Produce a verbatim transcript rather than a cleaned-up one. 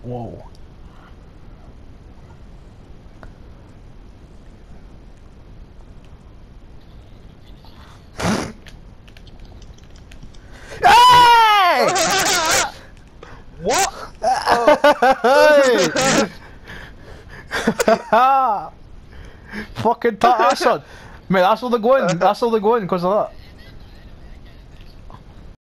Whoa. Hey! What? Oh. Fucking ta- that's all, mate, that's all they're going, that's all they're going because of that.